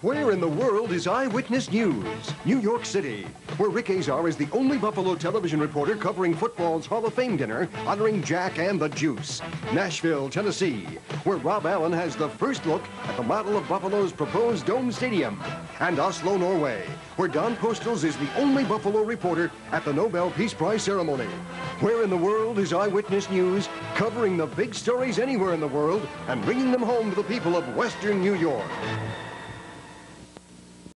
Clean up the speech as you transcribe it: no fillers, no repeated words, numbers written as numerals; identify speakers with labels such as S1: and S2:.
S1: Where in the world is Eyewitness News? New York City, where Rick Azar is the only Buffalo television reporter covering football's Hall of Fame dinner honoring Jack and the Juice. Nashville, Tennessee, where Rob Allen has the first look at the model of Buffalo's proposed dome stadium. And Oslo, Norway, where Don Postles is the only Buffalo reporter at the Nobel Peace Prize ceremony. Where in the world is Eyewitness News, covering the big stories anywhere in the world and bringing them home to the people of Western New York?